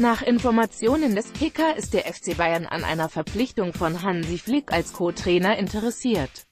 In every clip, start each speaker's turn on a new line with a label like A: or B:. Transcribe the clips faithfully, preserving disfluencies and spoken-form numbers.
A: Nach Informationen des Kicker ist der F C Bayern an einer Verpflichtung von Hansi Flick als Co-Trainer interessiert.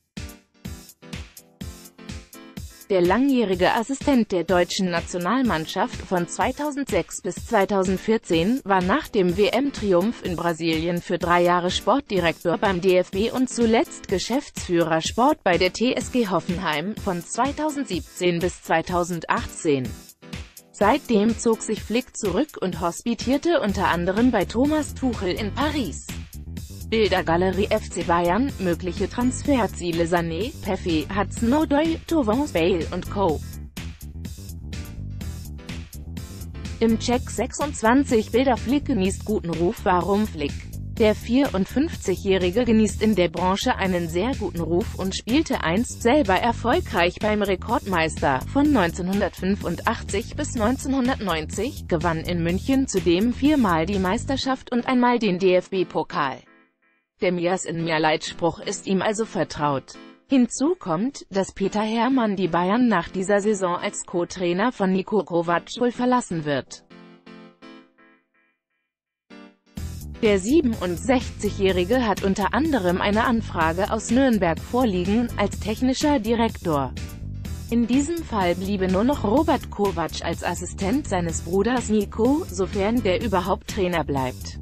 A: Der langjährige Assistent der deutschen Nationalmannschaft von zweitausendsechs bis zweitausendvierzehn war nach dem W M-Triumph in Brasilien für drei Jahre Sportdirektor beim D F B und zuletzt Geschäftsführer Sport bei der T S G Hoffenheim von zweitausendsiebzehn bis zweitausendachtzehn. Seitdem zog sich Flick zurück und hospitierte unter anderem bei Thomas Tuchel in Paris. Bildergalerie F C Bayern, mögliche Transferziele: Sané, Pepe, Hudson-Odoi, Tovin, Bale und Co. Im Check sechsundzwanzig Bilder. Flick genießt guten Ruf. Warum Flick? Der vierundfünfzigjährige genießt in der Branche einen sehr guten Ruf und spielte einst selber erfolgreich beim Rekordmeister. Von neunzehnhundertfünfundachtzig bis neunzehnhundertneunzig, gewann in München zudem viermal die Meisterschaft und einmal den D F B-Pokal. Der Mir-is-in-mir-Leid-Spruch ist ihm also vertraut. Hinzu kommt, dass Peter Hermann die Bayern nach dieser Saison als Co-Trainer von Niko Kovac wohl verlassen wird. Der siebenundsechzigjährige hat unter anderem eine Anfrage aus Nürnberg vorliegen, als technischer Direktor. In diesem Fall bliebe nur noch Robert Kovac als Assistent seines Bruders Niko, sofern der überhaupt Trainer bleibt.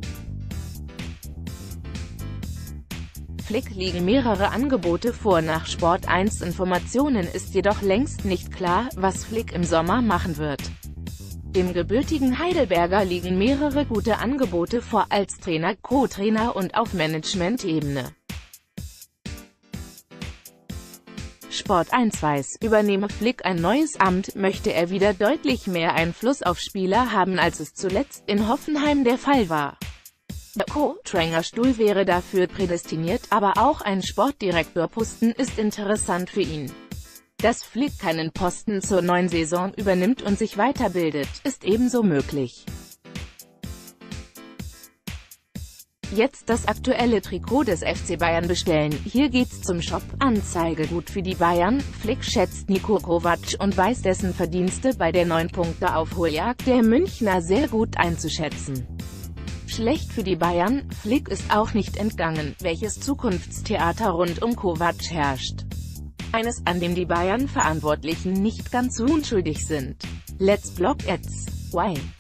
A: Flick liegen mehrere Angebote vor. Nach Sport eins Informationen ist jedoch längst nicht klar, was Flick im Sommer machen wird. Dem gebürtigen Heidelberger liegen mehrere gute Angebote vor als Trainer, Co-Trainer und auf Management-Ebene. Sport eins weiß, übernehme Flick ein neues Amt, möchte er wieder deutlich mehr Einfluss auf Spieler haben, als es zuletzt in Hoffenheim der Fall war. Der Co-Trainerstuhl wäre dafür prädestiniert, aber auch ein Sportdirektorposten ist interessant für ihn. Dass Flick keinen Posten zur neuen Saison übernimmt und sich weiterbildet, ist ebenso möglich. Jetzt das aktuelle Trikot des F C Bayern bestellen. Hier geht's zum Shop. Anzeige: gut für die Bayern. Flick schätzt Niko Kovac und weiß dessen Verdienste bei der neun Punkte Aufholjagd der Münchner sehr gut einzuschätzen. Schlecht für die Bayern: Flick ist auch nicht entgangen, welches Zukunftstheater rund um Kovac herrscht. Eines, an dem die Bayern-Verantwortlichen nicht ganz unschuldig sind. Let's block ads. Why?